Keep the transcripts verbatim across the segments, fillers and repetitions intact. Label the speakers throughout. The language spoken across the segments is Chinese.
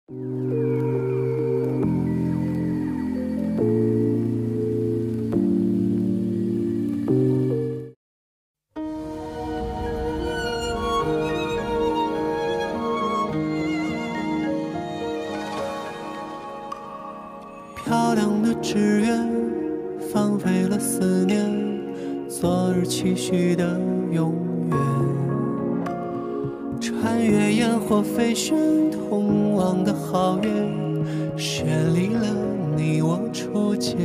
Speaker 1: 漂亮的志愿，放飞了思念，昨日期许的永远。穿越烟火飞旋，通往的好远，绚丽了你我初见。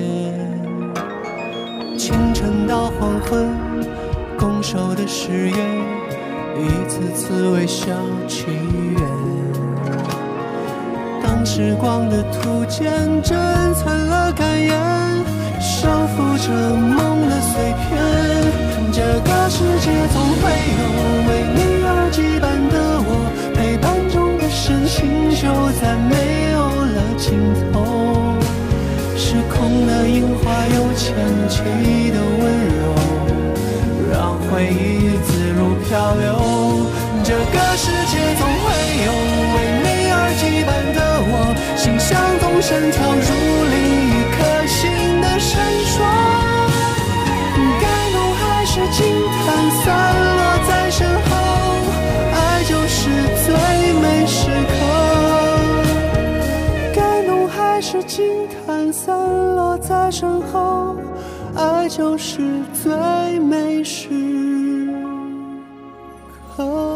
Speaker 1: 清晨到黄昏，拱手的誓言，一次次微笑祈愿。当时光的图鉴珍藏了感言，收复着梦的碎片。这个世界总会有为你而羁绊的我，陪伴中的深情就再没有了尽头。失控的樱花有前期的温柔，让回忆自如漂流。这个世界总会有为你而羁绊的我，心像纵身跳入另一颗心的闪烁。感动还是惊叹散落在身后，爱就是最美时刻。感动还是惊叹散落在身后，爱就是最美时刻。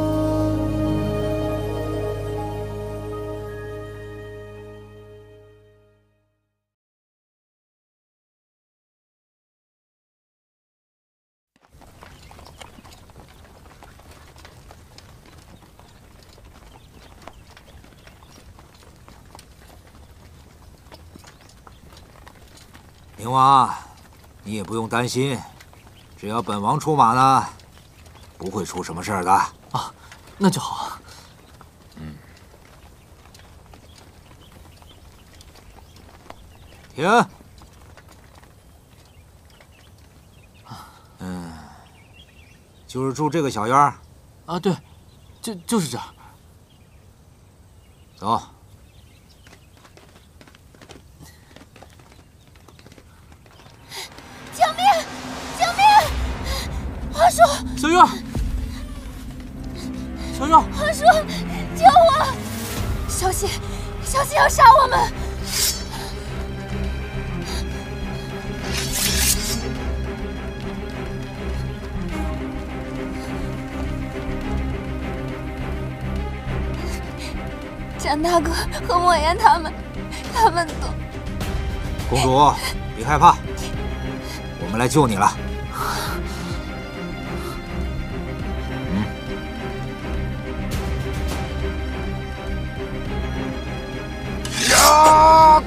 Speaker 2: 宁王，你也不用担心，只要本王出马呢，不会出什么事儿的。
Speaker 3: 啊，那就好。
Speaker 2: 嗯。停。嗯，就是住这个小院儿。
Speaker 3: 啊，对，就就是这儿。
Speaker 2: 走。
Speaker 3: 小月，小月，
Speaker 4: 华叔，救我！小心，小心要杀我们！展大哥和莫言他们，他们都……
Speaker 2: 公主，别害怕，我们来救你了。啊！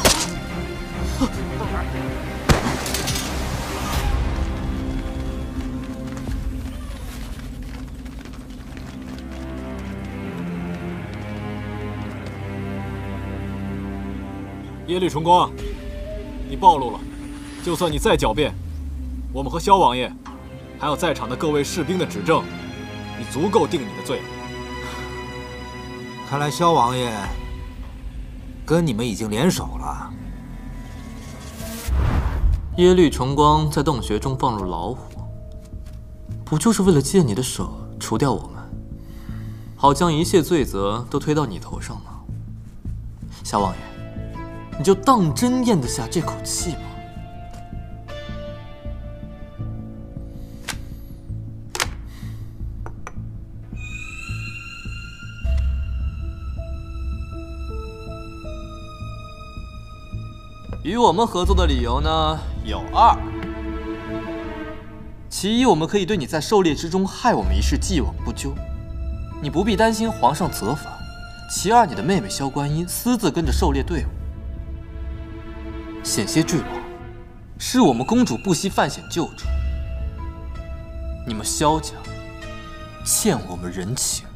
Speaker 5: 耶律重光，你暴露了！就算你再狡辩，我们和萧王爷，还有在场的各位士兵的指证，已足够定你的罪了。
Speaker 2: 看来萧王爷跟你们已经联手了。
Speaker 3: 耶律重光在洞穴中放入老虎，不就是为了借你的手除掉我们，好将一切罪责都推到你头上吗？萧王爷，你就当真咽得下这口气吗？与我们合作的理由呢有二：其一，我们可以对你在狩猎之中害我们一事既往不咎，你不必担心皇上责罚；其二，你的妹妹萧观音私自跟着狩猎队伍，险些坠亡，是我们公主不惜犯险救助。你们萧家欠我们人情。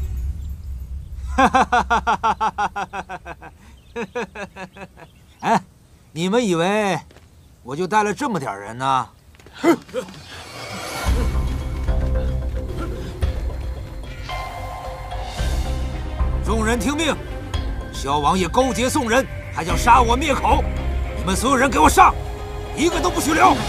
Speaker 2: 哈哈哈哈哈哈！哎， 你们以为我就带了这么点人呢？众人听命，萧王爷勾结宋人，还想杀我灭口！你们所有人给我上，一个都不许留！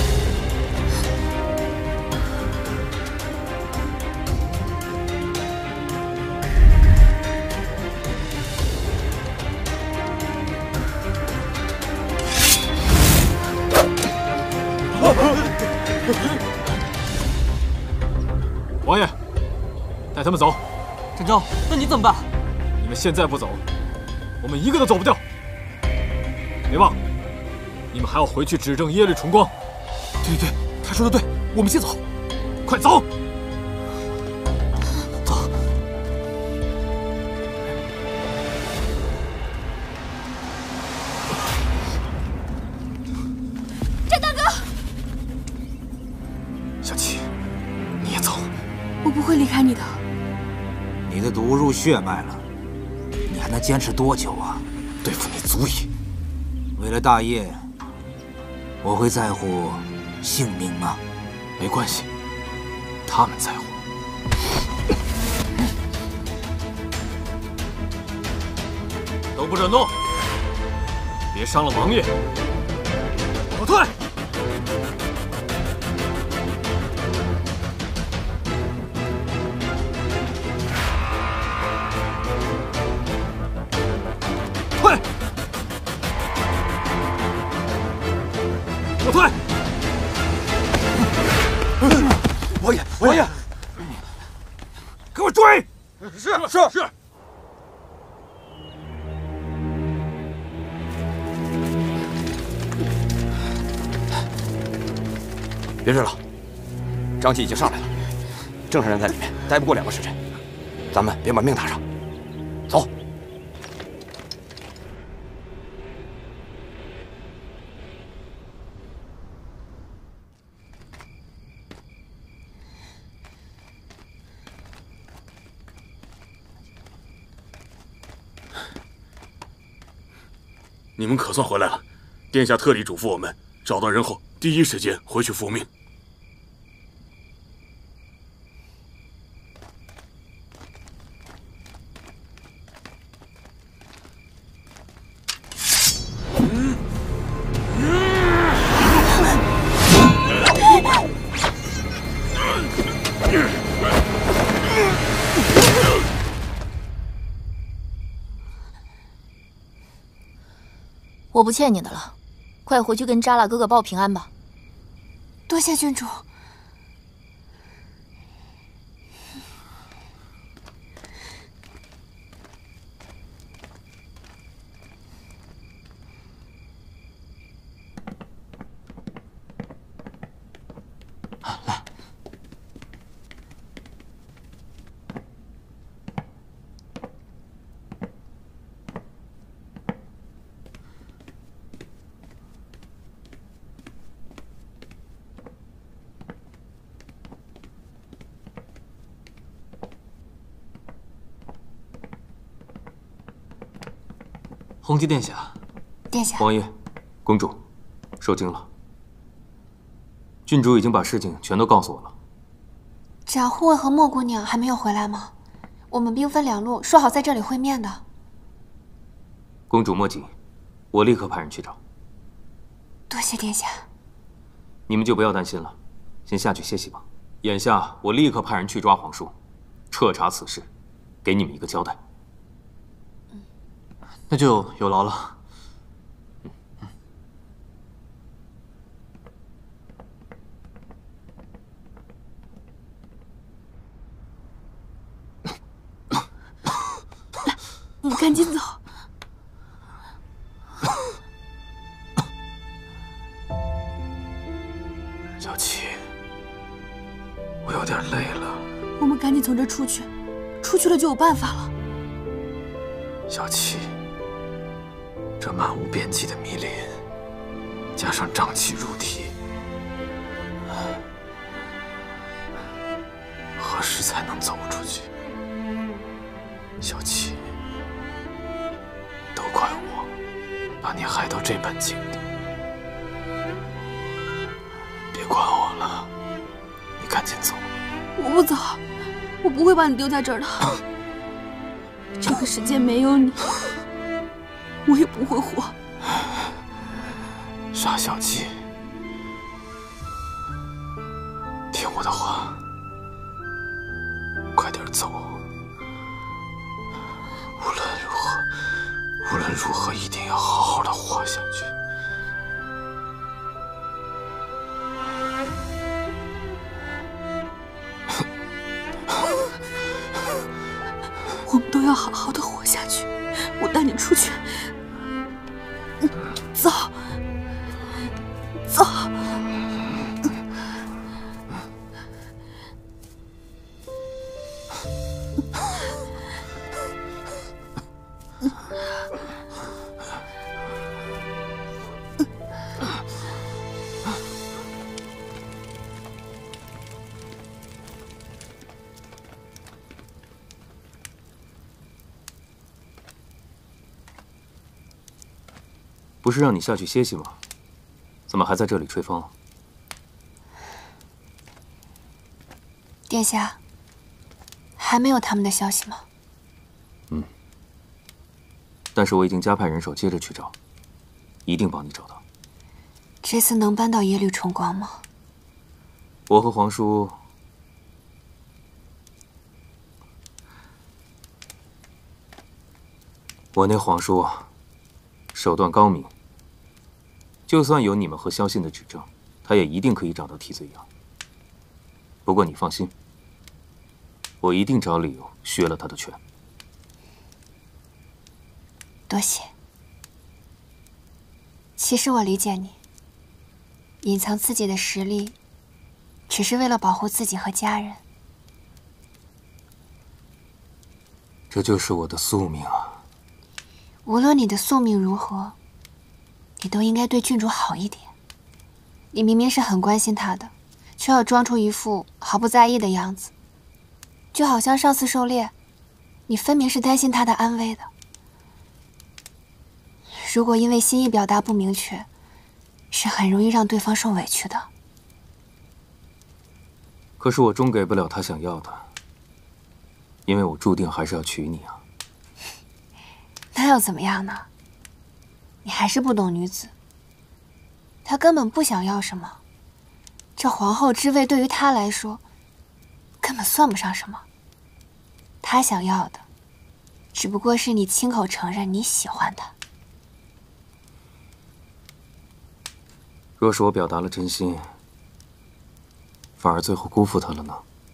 Speaker 5: 王爷，带他们走。
Speaker 3: 展昭，那你怎么办？
Speaker 5: 你们现在不走，我们一个都走不掉。别忘了，你们还要回去指证耶律重光。
Speaker 6: 对对对，他说的对，我们先走，
Speaker 5: 快走！
Speaker 3: 走。
Speaker 4: 展大哥，
Speaker 6: 小七，你也走。
Speaker 4: 我不会离开你的。
Speaker 2: 你的毒入血脉了，你还能坚持多久啊？
Speaker 6: 对付你足矣。
Speaker 2: 为了大业，我会在乎性命吗？
Speaker 6: 没关系，他们在乎。
Speaker 5: 都不准动，别伤了王爷。后退！退！后退！
Speaker 6: 王爷，王爷，
Speaker 2: 给我追！
Speaker 6: 是是是。别睡了，张继已经上来了，正常人在里面待不过两个时辰，咱们别把命搭上。走。
Speaker 7: 你们可算回来了，殿下特地嘱咐我们，找到人后第一时间回去复命。
Speaker 4: 我不欠你的了，快回去跟扎拉哥哥报平安吧。
Speaker 8: 多谢郡主。
Speaker 3: 来。红极殿下，
Speaker 8: 殿下，
Speaker 3: 王爷，公主，受惊了。郡主已经把事情全都告诉我了。
Speaker 8: 展护卫和莫姑娘还没有回来吗？我们兵分两路，说好在这里会面的。
Speaker 3: 公主莫急，我立刻派人去找。
Speaker 8: 多谢殿下。
Speaker 3: 你们就不要担心了，先下去歇息吧。眼下我立刻派人去抓黄叔，彻查此事，给你们一个交代。那就有劳了。嗯
Speaker 8: 嗯。来，我们赶紧走。
Speaker 6: 小七，我有点累了。
Speaker 8: 我们赶紧从这出去，出去了就有办法了。
Speaker 6: 小七。这漫无边际的密林，加上瘴气入体，何时才能走出去？小七，都怪我，把你害到
Speaker 5: 这般境地。别管我了，你赶紧走。
Speaker 4: 我不走，我不会把你丢在这儿的。这个世界没有你，我也不会活。
Speaker 5: 傻小七，听我的话，快点走。无论如何，无论如何，一定要好好的活下去。
Speaker 4: 我们都要好好的活下去。我带你出去。走，走。
Speaker 9: 不是让你下去歇息吗？怎么还在这里吹风？
Speaker 8: 殿下，还没有他们的消息吗？
Speaker 9: 嗯。但是我已经加派人手接着去找，一定帮你找到。
Speaker 8: 这次能搬到耶律重光吗？
Speaker 9: 我和皇叔，我那皇叔手段高明。就算有你们和萧信的指证，他也一定可以找到替罪羊。不过你放心，我一定找理由削了他的权。
Speaker 8: 多谢。其实我理解你，隐藏自己的实力，只是为了保护自己和家人。
Speaker 9: 这就是我的宿命啊！
Speaker 8: 无论你的宿命如何，你都应该对郡主好一点。你明明是很关心他的，却要装出一副毫不在意的样子，就好像上次狩猎，你分明是担心他的安危的。如果因为心意表达不明确，是很容易让对方受委屈的。
Speaker 9: 可是我终给不了他想要的，因为我注定还是要娶你啊。
Speaker 8: 那又怎么样呢？你还是不懂女子。她根本不想要什么，这皇后之位对于她来说，根本算不上什么。她想要的，只不过是你亲口承认你喜欢她。
Speaker 9: 若是我表达了真心，反而最后辜负她了呢？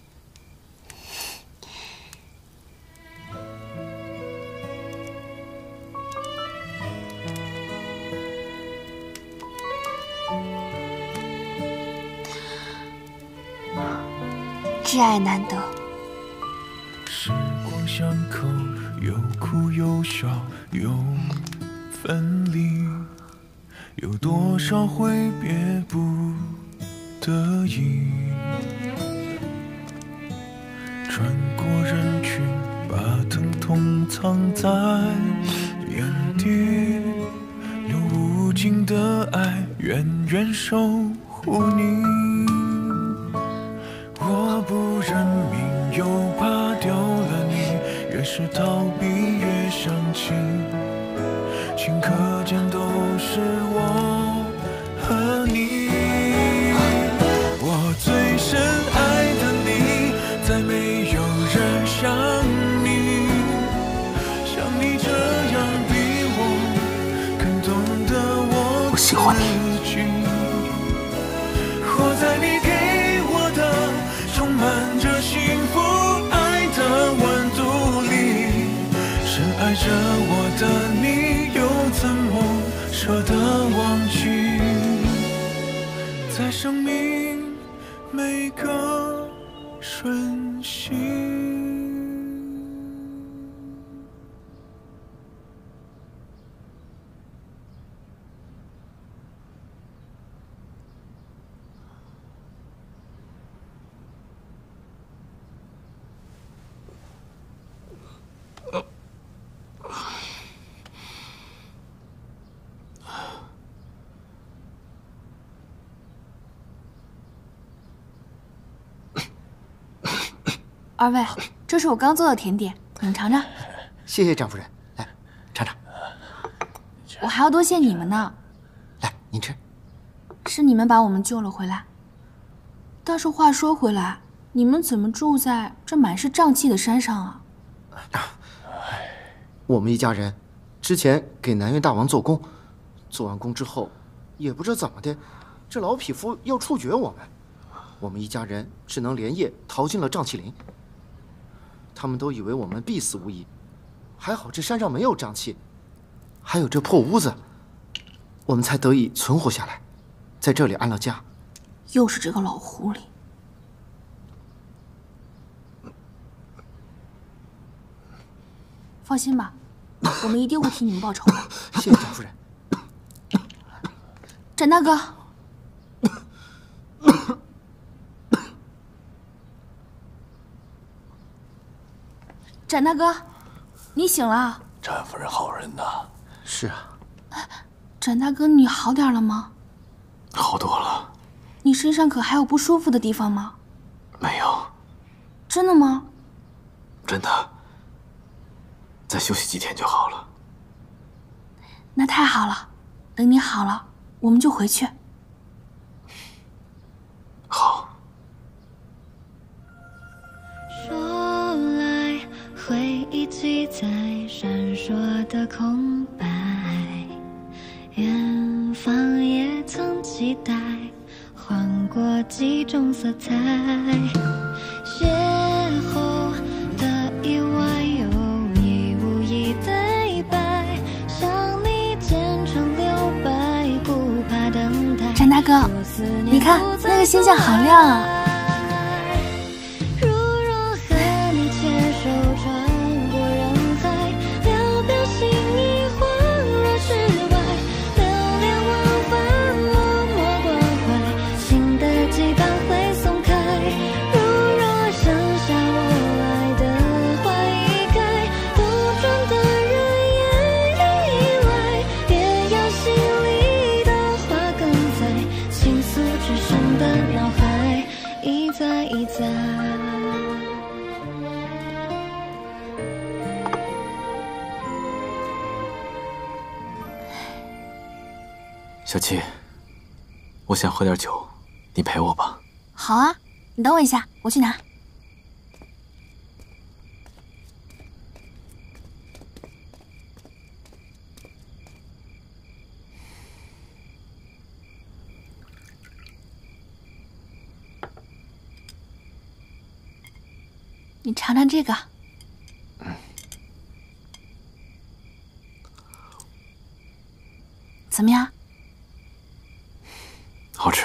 Speaker 8: 挚爱难得，
Speaker 1: 时光相扣，有哭有笑有分离，有多少挥别不得已，穿过人群，把疼痛藏在眼底，留无尽的爱，远远守护你。我不认命，又怕丢了你，越是逃避越想起，顷刻间都是我和你。我最深爱的你，再没有人像你，像你这样比我更懂得我
Speaker 9: 我喜欢你。
Speaker 1: 活在你给我的充满着幸福爱的温度里，深爱着我的你，又怎么舍得忘记？在生命每个瞬息。
Speaker 8: 二位，这是我刚做的甜点，你们尝尝。
Speaker 10: 谢谢张夫人，来尝尝。
Speaker 8: 我还要多谢你们呢。
Speaker 10: 来，您吃。
Speaker 8: 是你们把我们救了回来。但是话说回来，你们怎么住在这满是瘴气的山上啊？
Speaker 10: 我们一家人之前给南岳大王做工，做完工之后，也不知道怎么的，这老匹夫要处决我们，我们一家人只能连夜逃进了瘴气林。他们都以为我们必死无疑，还好这山上没有瘴气，还有这破屋子，我们才得以存活下来，在这里安了家。
Speaker 8: 又是这个老狐狸。放心吧，我们一定会替你们报仇的。
Speaker 10: 谢谢张夫人。
Speaker 8: 展大哥，展大哥，你醒了。
Speaker 11: 展夫人好人呐。
Speaker 10: 是啊。
Speaker 8: 展大哥，你好点了吗？
Speaker 11: 好多了。
Speaker 8: 你身上可还有不舒服的地方吗？
Speaker 11: 没有。
Speaker 8: 真的吗？
Speaker 11: 真的。再休息几天就好了。
Speaker 8: 那太好了，等你好了，我们就回去。
Speaker 11: 好。
Speaker 12: 说来，回忆起在闪烁的空白，远方也曾期待，换过几种色彩，邂逅的意外有意无意对白，向你虔诚留白，不怕等待。
Speaker 8: 展大哥，你看那个星星好亮啊！
Speaker 11: 小七，我想喝点酒，你陪我吧。
Speaker 8: 好啊，你等我一下，我去拿。你尝尝这个。
Speaker 11: 嗯。
Speaker 8: 怎么样？
Speaker 11: 好吃。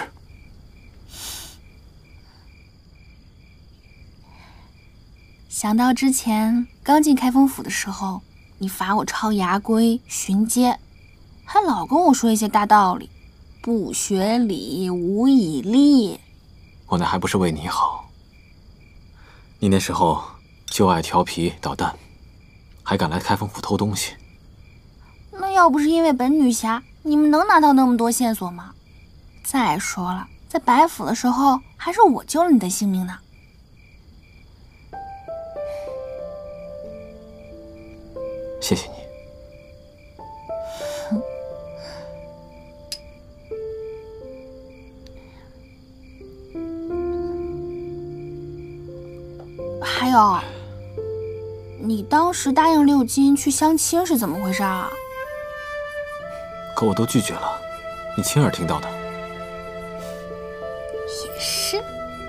Speaker 8: 想到之前刚进开封府的时候，你罚我抄牙龟、巡街，还老跟我说一些大道理，不学礼，无以立。
Speaker 11: 我那还不是为你好。你那时候就爱调皮捣蛋，还敢来开封府偷东西。
Speaker 8: 那要不是因为本女侠，你们能拿到那么多线索吗？再说了，在白府的时候，还是我救了你的性命呢。
Speaker 11: 谢谢你。
Speaker 8: 还有，你当时答应六金去相亲是怎么回事啊？
Speaker 11: 可我都拒绝了，你亲耳听到的。
Speaker 8: 也是。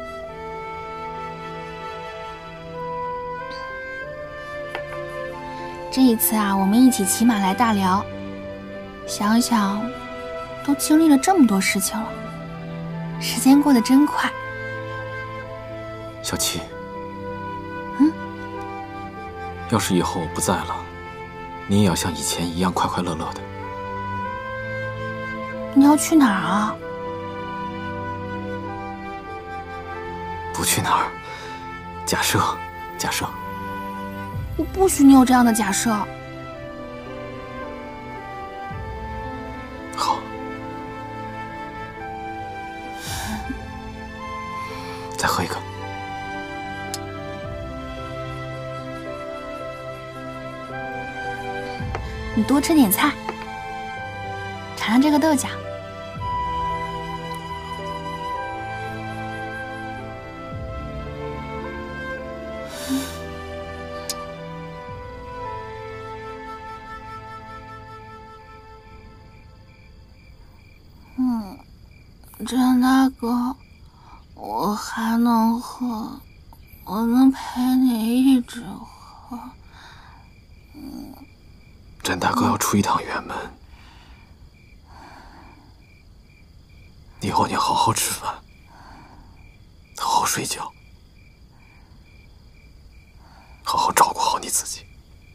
Speaker 8: 这一次啊，我们一起骑马来大辽，想想，都经历了这么多事情了，时间过得真快。
Speaker 11: 小七。
Speaker 8: 嗯。
Speaker 11: 要是以后我不在了，你也要像以前一样快快乐乐的。
Speaker 8: 你要去哪儿啊？
Speaker 11: 不去哪儿？假设，假设。
Speaker 8: 我不许你有这样的假设。
Speaker 11: 好。再喝一个。
Speaker 8: 你多吃点菜，尝尝这个豆角。
Speaker 4: 嗯，张大哥，我还能喝，我能陪你一直喝。嗯。
Speaker 11: 詹大哥要出一趟远门，以后你好好吃饭，好好睡觉，好好照顾好你自己。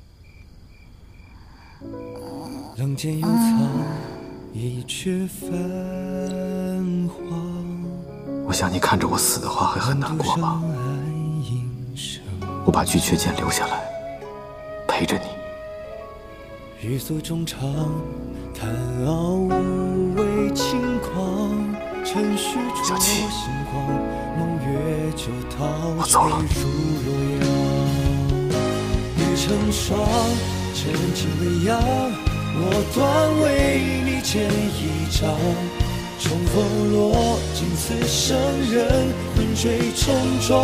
Speaker 1: 人间有草，一阙繁华。
Speaker 11: 我想你看着我死的话会很难过吧？我把巨阙剑留下来，陪着你。
Speaker 1: 欲诉衷肠，叹傲无畏轻狂。尘世着心慌，梦月旧桃坠入洛阳。欲成双，真情未央，我断为你剪一张。重逢落尽此生人，魂坠重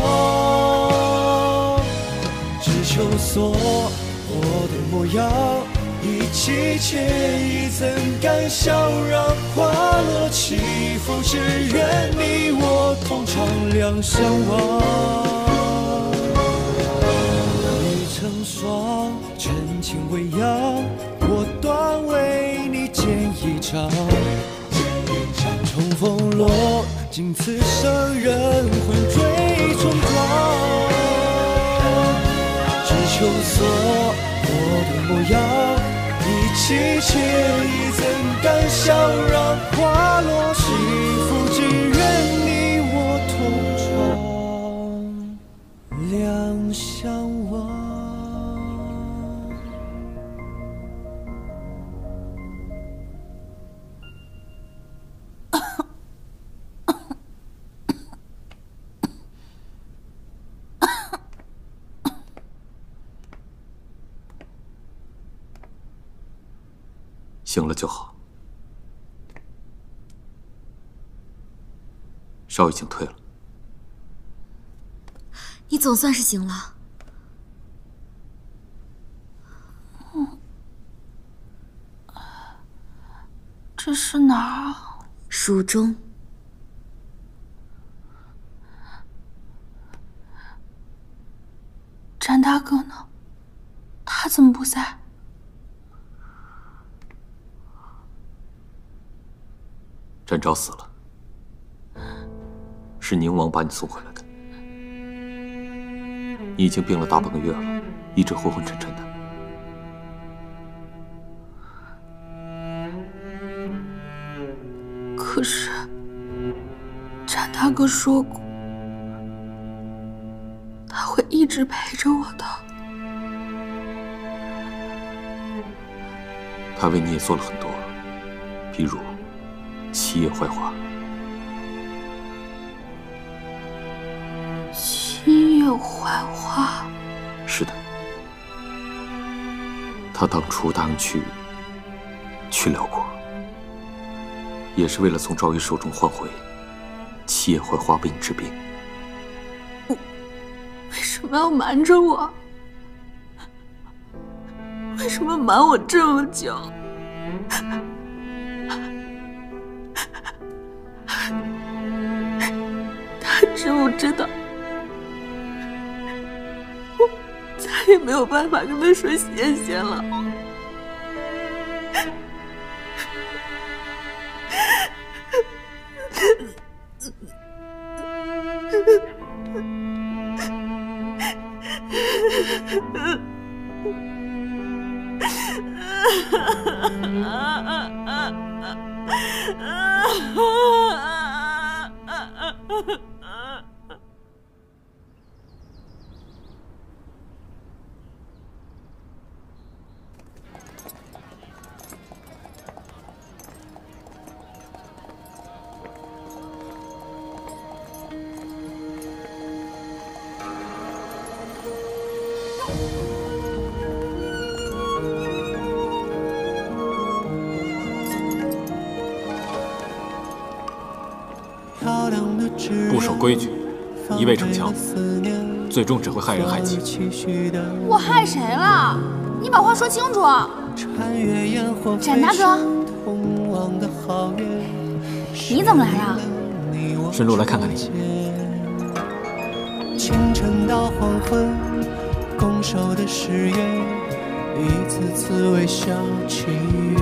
Speaker 1: 装。只求所我的模样。 一骑且意，怎敢笑让花落起伏？只愿你我同长两相望。欲成双，真情未央，我断为你剪一张。重逢落尽此生人，魂坠重装。只求所我的模样。 一骑且意，怎敢笑让花落起伏？只愿你我同窗两相望。
Speaker 9: 醒了就好，烧已经退了。
Speaker 13: 你总算是醒了。
Speaker 4: 嗯，这是哪儿啊？
Speaker 13: 蜀中。
Speaker 4: 詹大哥呢？他怎么不在？
Speaker 9: 展昭死了，是宁王把你送回来的。你已经病了大半个月了，一直昏昏沉沉的。
Speaker 4: 可是，展大哥说过，他会一直陪着我的。
Speaker 9: 他为你也做了很多，比如。 七叶槐花，
Speaker 4: 七叶槐花。
Speaker 9: 是的，他当初答应去去辽国，也是为了从赵云手中换回七叶槐花为你治病。
Speaker 4: 我为什么要瞒着我？为什么瞒我这么久？ 他知不知道，我再也没有办法跟他说谢谢了。
Speaker 5: 不守规矩，一味逞强，最终只会害人害己。
Speaker 4: 我害谁了？你把话说清楚。展大哥，你怎么来了？
Speaker 5: 顺路来看看你。
Speaker 1: 清晨到黄昏，拱手的誓言，一次次微笑祈愿。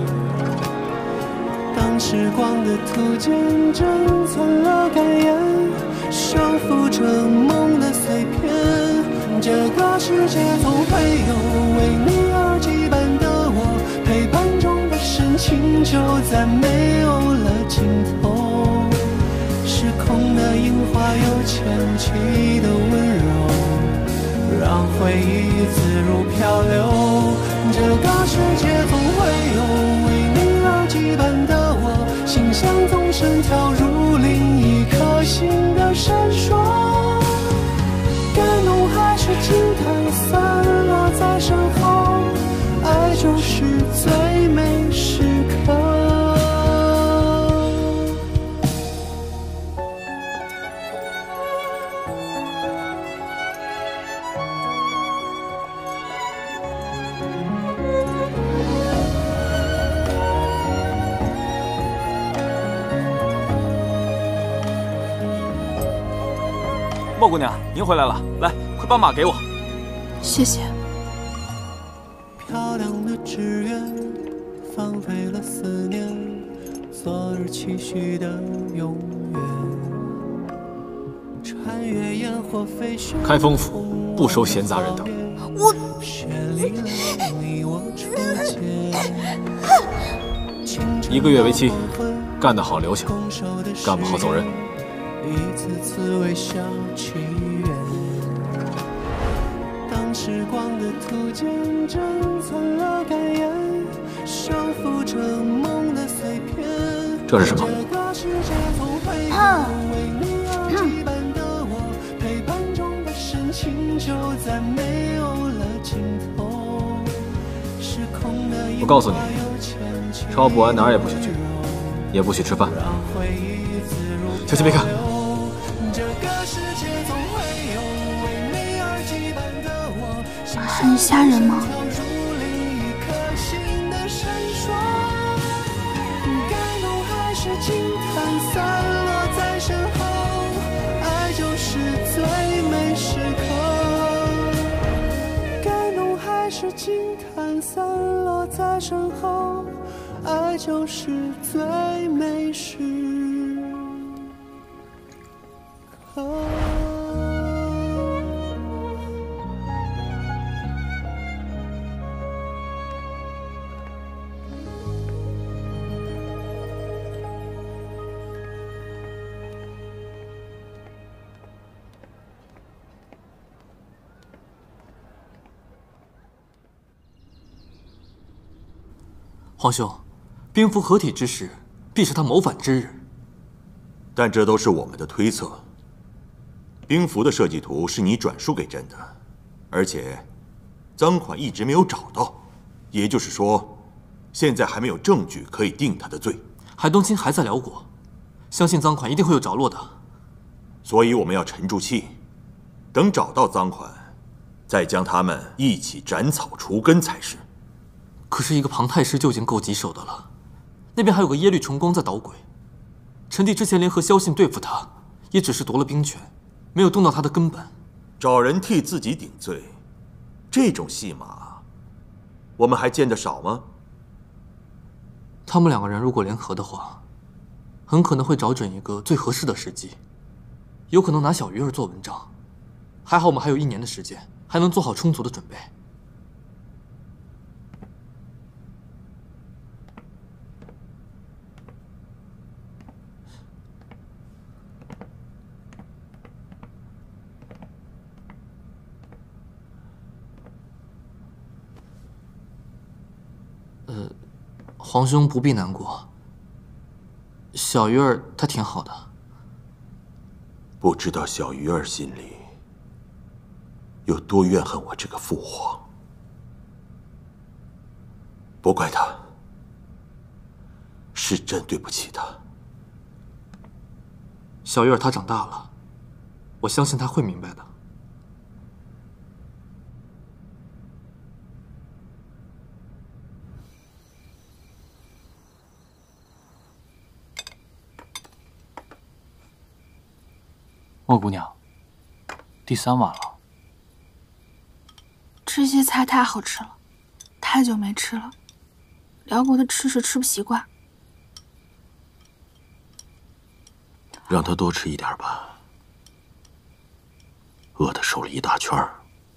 Speaker 1: 当时光的图鉴珍藏了感言，收复着梦的碎片。这个世界总会有为你而羁绊的我，陪伴中的深情就再没有了尽头。失控的樱花有前期的温柔，让回忆自如漂流。这个世界总会有为你而羁绊的我，心像纵身跳入另一颗心的闪烁。感动还是惊叹散落在身后，爱就是最美时刻。
Speaker 5: 莫姑娘，您回来了，来，快把马给我。
Speaker 4: 谢谢。
Speaker 1: 漂亮的志愿，放飞了思念，昨日期许的永远。穿越烟火飞雪，
Speaker 5: 开封府不收闲杂人等。
Speaker 4: 我。
Speaker 5: 一个月为期，干得好留下，干不好走人。
Speaker 1: 一次次微笑祈愿，当时光的图鉴珍藏了感言，收复着梦的碎片。
Speaker 5: 这是什么？
Speaker 4: 嗯
Speaker 5: 我告诉你，超不安哪儿也不许去，也不许吃饭。小心别看。
Speaker 4: 很吓人吗？
Speaker 1: 惊叹散落在身后，爱就是最美时刻。
Speaker 3: 皇兄，兵符合体之时，必是他谋反之日。
Speaker 14: 但这都是我们的推测。兵符的设计图是你转述给朕的，而且赃款一直没有找到，也就是说，现在还没有证据可以定他的罪。
Speaker 3: 海东青还在辽国，相信赃款一定会有着落的。
Speaker 14: 所以我们要沉住气，等找到赃款，再将他们一起斩草除根才是。
Speaker 3: 可是，一个庞太师就已经够棘手的了，那边还有个耶律重光在捣鬼。臣弟之前联合萧信对付他，也只是夺了兵权，没有动到他的根本。
Speaker 14: 找人替自己顶罪，这种戏码，我们还见得少吗？
Speaker 3: 他们两个人如果联合的话，很可能会找准一个最合适的时机，有可能拿小鱼儿做文章。还好我们还有一年的时间，还能做好充足的准备。呃，皇兄不必难过。小鱼儿她挺好的。
Speaker 14: 不知道小鱼儿心里有多怨恨我这个父皇。不怪他，是朕对不起他。
Speaker 3: 小月儿她长大了，我相信她会明白的。
Speaker 11: 莫姑娘，第三碗了。
Speaker 4: 这些菜太好吃了，太久没吃了，辽国的吃食吃不习惯。
Speaker 15: 让他多吃一点吧，饿得瘦了一大圈儿。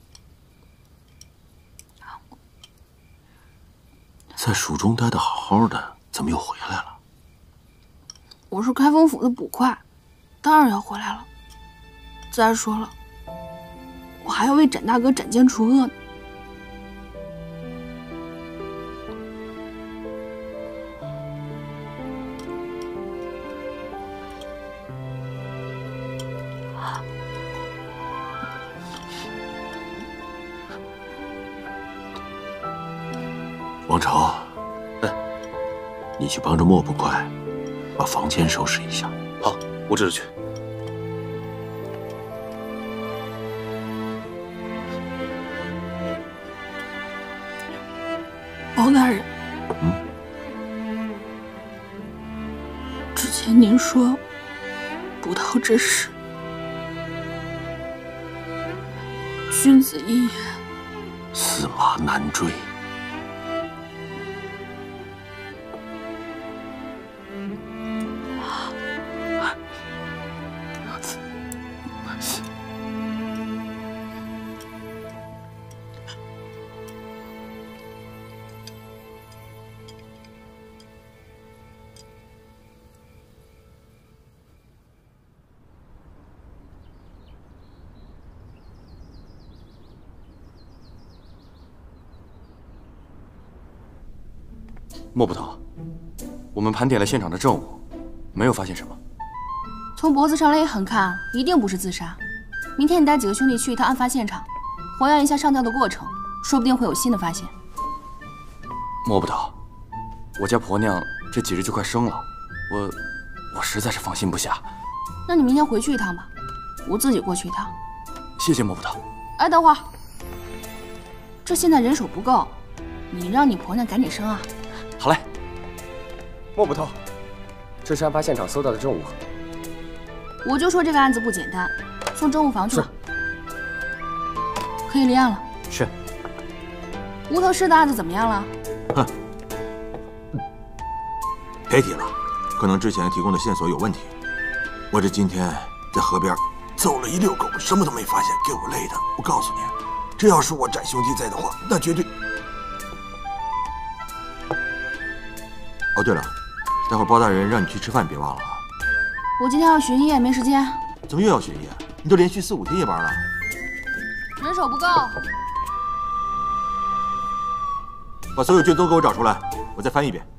Speaker 15: 在蜀中待得好好的，怎么又回来了？
Speaker 4: 我是开封府的捕快，当然要回来了。再说了，我还要为展大哥斩奸除恶呢。
Speaker 15: 王朝，哎，你去帮着莫捕快，把房间收拾一下。
Speaker 7: 好，我这就去。
Speaker 4: 包大人，
Speaker 15: 嗯，
Speaker 4: 之前您说捕头之事，君子一言，
Speaker 15: 驷马难追。
Speaker 6: 莫捕头，我们盘点了现场的证物，没有发现什么。
Speaker 8: 从脖子上勒痕看，一定不是自杀。明天你带几个兄弟去一趟案发现场，还原一下上吊的过程，说不定会有新的发现。
Speaker 6: 莫捕头，我家婆娘这几日就快生了，我我实在是放心不下。
Speaker 8: 那你明天回去一趟吧，我自己过去一趟。
Speaker 6: 谢谢莫捕头。
Speaker 8: 哎，等会儿，这现在人手不够，你让你婆娘赶紧生啊。
Speaker 6: 好嘞。
Speaker 16: 莫捕头，这是案发现场搜到的证物。
Speaker 8: 我就说这个案子不简单，送政务房去吧。可以立案了。
Speaker 16: 是。
Speaker 8: 无头尸的案子怎么样了？
Speaker 14: 哼，别提了，可能之前提供的线索有问题。我这今天在河边走了一溜狗，什么都没发现，给我累的。我告诉你，这要是我展兄弟在的话，那绝对……哦，对了，待会儿包大人让你去吃饭，别忘了啊。
Speaker 8: 我今天要巡夜，没时间。
Speaker 14: 怎么又要巡夜？你都连续四五天夜班了。
Speaker 8: 人手不够。
Speaker 14: 把所有卷宗给我找出来，我再翻一遍。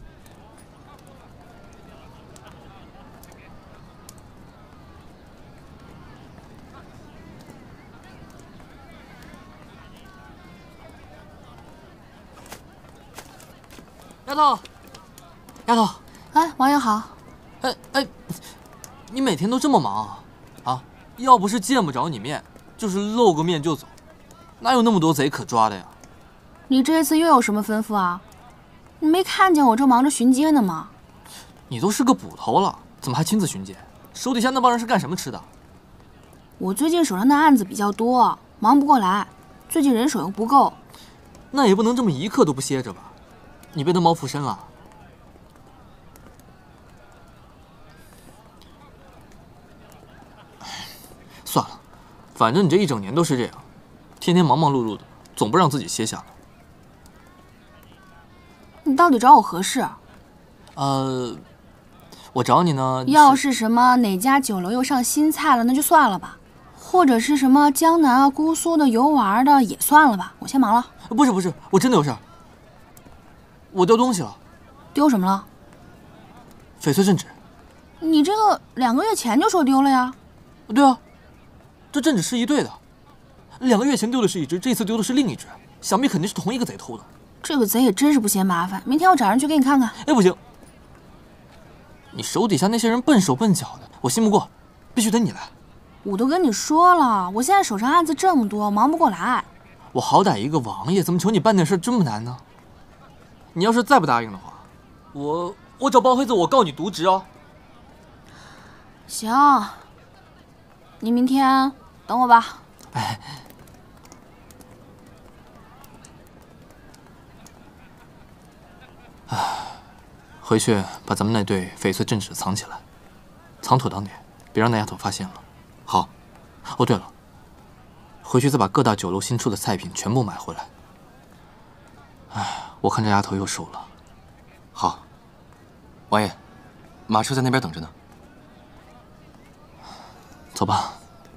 Speaker 3: 丫头，丫头，
Speaker 8: 哎，王爷好。
Speaker 3: 哎哎，你每天都这么忙啊？啊，要不是见不着你面，就是露个面就走，哪有那么多贼可抓的呀？
Speaker 8: 你这次又有什么吩咐啊？你没看见我正忙着巡街呢吗？
Speaker 3: 你都是个捕头了，怎么还亲自巡街？手底下那帮人是干什么吃的？
Speaker 8: 我最近手上的案子比较多，忙不过来，最近人手又不够。
Speaker 3: 那也不能这么一刻都不歇着吧？你被他毛附身了？算了，反正你这一整年都是这样，天天忙忙碌碌的，总不让自己歇下了。
Speaker 8: 你到底找我何事？
Speaker 3: 呃，我找你呢。
Speaker 8: 要是什么哪家酒楼又上新菜了，那就算了吧；或者是什么江南啊、姑苏的游玩的，也算了吧。我先忙了。
Speaker 3: 不是不是，我真的有事儿。我丢东西了。
Speaker 8: 丢什么了？
Speaker 3: 翡翠镇纸。
Speaker 8: 你这个两个月前就说丢了呀？
Speaker 3: 对啊，这镇纸是一对的。两个月前丢的是一只，这次丢的是另一只，想必肯定是同一个贼偷的。这个贼也真是不嫌麻烦，明天我找人去给你看看。哎，不行， 你手底下那些人笨手笨脚的，我信不过，必须得你来。
Speaker 4: 我都跟你说了，我现在手上案子这么多，忙不过来。
Speaker 3: 我好歹一个王爷，怎么求你办点事这么难呢？你要是再不答应的话，我我找包黑子，我告你渎职哦。
Speaker 4: 行，你明天等我吧。
Speaker 3: 哎。唉，回去把咱们那对翡翠镇纸藏起来，藏妥当点，别让那丫头发现了。
Speaker 11: 好。
Speaker 3: 哦，对了，回去再把各大酒楼新出的菜品全部买回来。唉，我看这丫头又瘦了。
Speaker 11: 好，王爷，马车在那边等着呢。
Speaker 3: 走吧。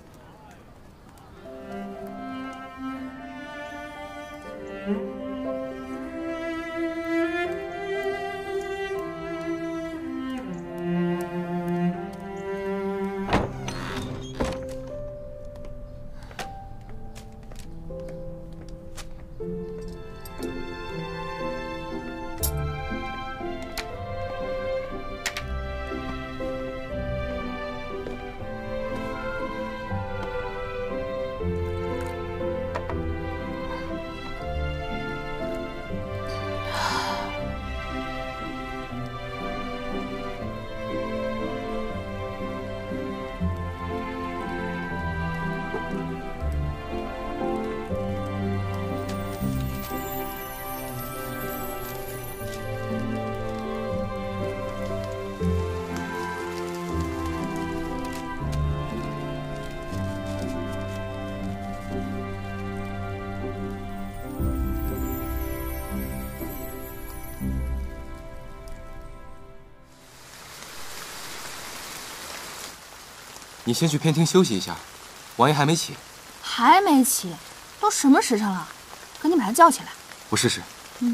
Speaker 11: 你先去偏厅休息一下，王爷还没起。
Speaker 4: 还没起，都什么时辰了？赶紧把他叫起来。
Speaker 11: 我试试。
Speaker 4: 嗯。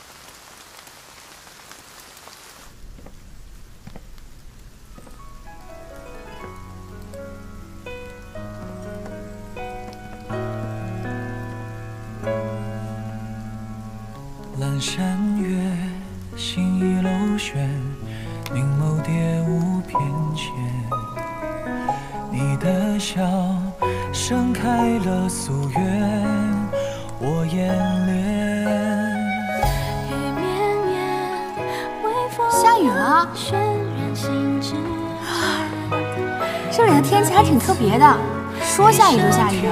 Speaker 1: 阑珊月，心已楼悬，凝眸蝶舞翩跹。你的笑盛开了夙愿，我眼帘。
Speaker 4: 下雨了，这里的天气还挺特别的，说下雨就下雨。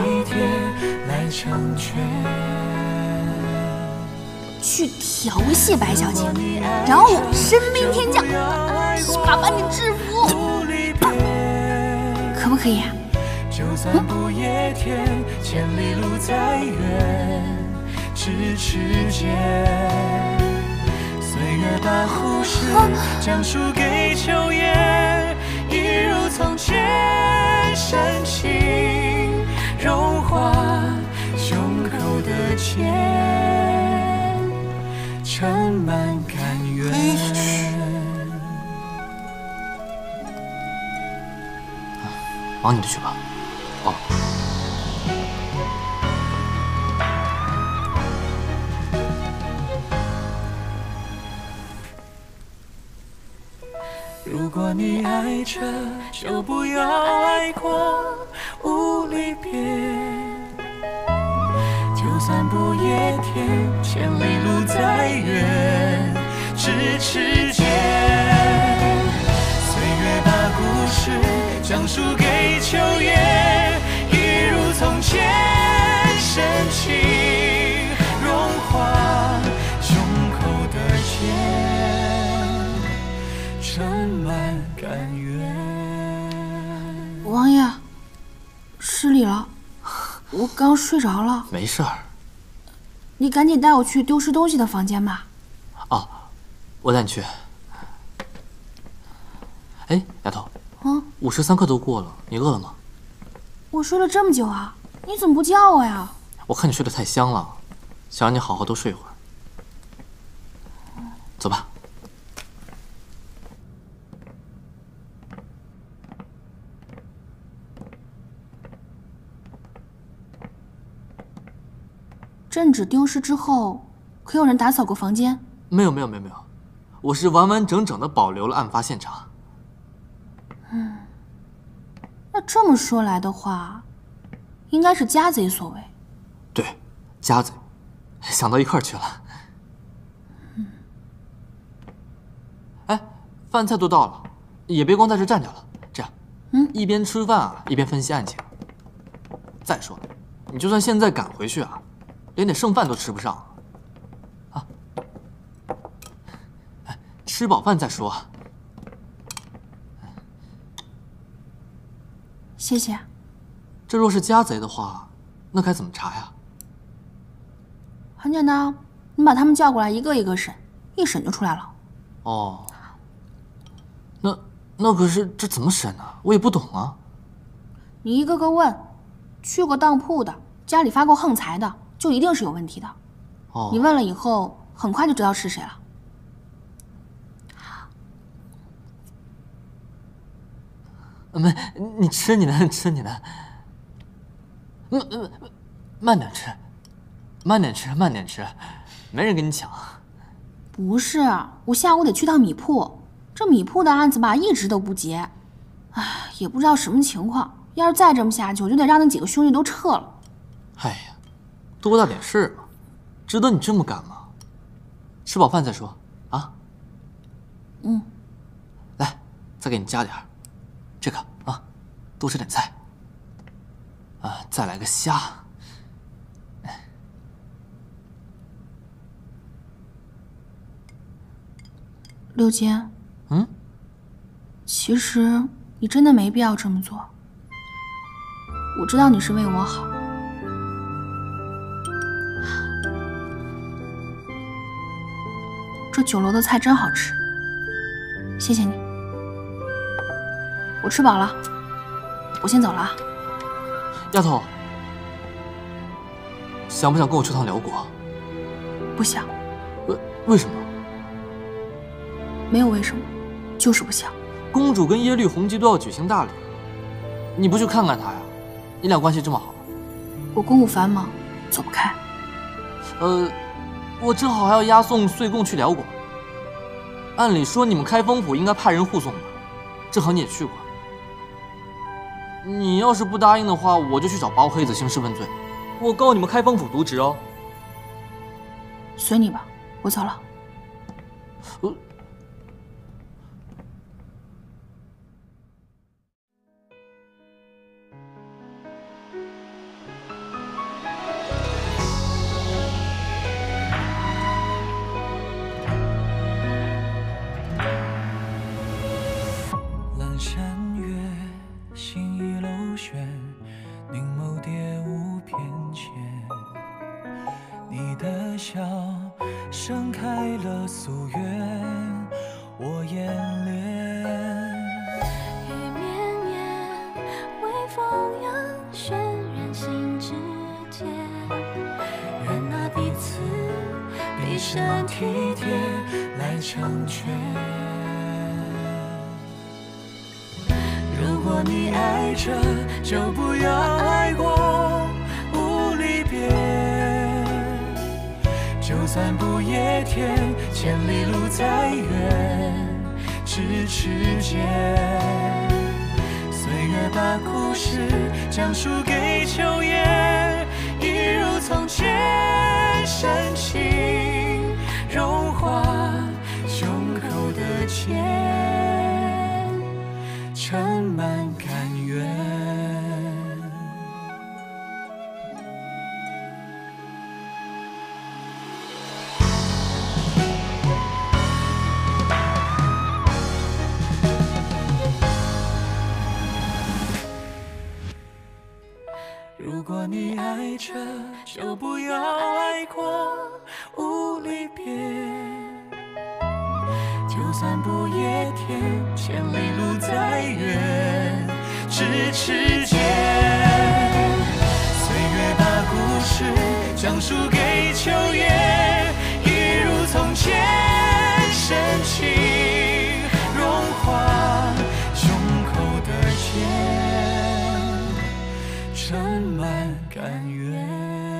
Speaker 4: 去调戏白小姐，然后我身兵天将，一把把你制服，可不可以啊？就算不夜天，千里路再远，咫尺间。岁月把故事讲述给秋叶，一如从前，深情融化胸口的茧，盛满甘愿。
Speaker 3: 忙你的去吧。
Speaker 11: 哦。
Speaker 1: 如果你爱着，就不要爱过无离别。就算不夜天，千里路再远，咫尺间。岁月把故事讲述给秋叶，一如从前，深情融化胸口的茧，盛满甘愿。
Speaker 4: 王爷，失礼了，我刚睡着了。
Speaker 3: 没事儿。
Speaker 4: 你赶紧带我去丢失东西的房间吧。
Speaker 3: 哦，我带你去。哎，丫头。
Speaker 4: 嗯。
Speaker 3: 午时三刻都过了，你饿了吗？
Speaker 4: 我睡了这么久啊，你怎么不叫我呀？
Speaker 3: 我看你睡得太香了，想让你好好多睡一会儿。走吧。
Speaker 4: 镇纸丢失之后，可有人打扫过房间？
Speaker 3: 没有，没有，没有，没有，我是完完整整的保留了案发现场。
Speaker 8: 那这么说来的话，应该是家贼所为。
Speaker 3: 对，家贼，想到一块儿去了。
Speaker 8: 嗯。
Speaker 3: 哎，饭菜都到了，也别光在这站着了。这样，
Speaker 8: 嗯，
Speaker 3: 一边吃饭啊，一边分析案情。再说了，你就算现在赶回去啊，连点剩饭都吃不上啊。哎，吃饱饭再说。
Speaker 8: 谢谢。
Speaker 3: 这若是家贼的话，那该怎么查呀？
Speaker 8: 很简单，你把他们叫过来，一个一个审，一审就出来了。
Speaker 3: 哦，那那可是这怎么审呢？我也不懂啊。
Speaker 8: 你一个个问，去过当铺的，家里发过横财的，就一定是有问题的。
Speaker 3: 哦，
Speaker 8: 你问了以后，很快就知道是谁了。
Speaker 3: 没，你吃你的，吃你的。慢慢慢点吃，慢点吃，慢点吃，没人跟你抢。
Speaker 8: 不是，我下午得去趟米铺，这米铺的案子吧，一直都不结。唉，也不知道什么情况。要是再这么下去，我就得让那几个兄弟都撤了。
Speaker 3: 哎呀，多大点事嘛，值得你这么干吗？吃饱饭再说啊。
Speaker 8: 嗯，
Speaker 3: 来，再给你加点儿。这个啊，多吃点菜。啊，再来个虾。
Speaker 8: 六杰，
Speaker 3: 嗯，
Speaker 8: 其实你真的没必要这么做。我知道你是为我好。这酒楼的菜真好吃，谢谢你。我吃饱了，我先走了啊。
Speaker 3: 丫头，想不想跟我去趟辽国？
Speaker 8: 不想。
Speaker 3: 为为什么？
Speaker 8: 没有为什么，就是不想。
Speaker 3: 公主跟耶律洪基都要举行大礼，你不去看看她呀？你俩关系这么好。
Speaker 8: 我公务繁忙，走不开。
Speaker 3: 呃，我正好还要押送岁贡去辽国。按理说你们开封府应该派人护送的，正好你也去过。你要是不答应的话，我就去找包黑子兴师问罪，我告你们开封府渎职哦。
Speaker 8: 随你吧，我走了。
Speaker 3: 呃。
Speaker 4: 阑珊月，心已楼旋，凝眸蝶舞翩跹。你的笑盛开了夙愿，我眼帘。
Speaker 12: 雨绵绵，微风扬，渲染心之间。愿那彼此
Speaker 4: 毕生体贴来成全。如果你爱着，就不要爱过无离别。就算不夜天，千里路再远，咫尺间。岁月把故事讲述给秋叶，一如从前，深情融化胸口的茧，盛满甘愿。如果你爱着，就不要爱过无离别。就算不夜天，千里路再远，咫尺间。岁月把故事讲述给秋叶，一如从前，深情融化胸口的茧，盛满甘愿。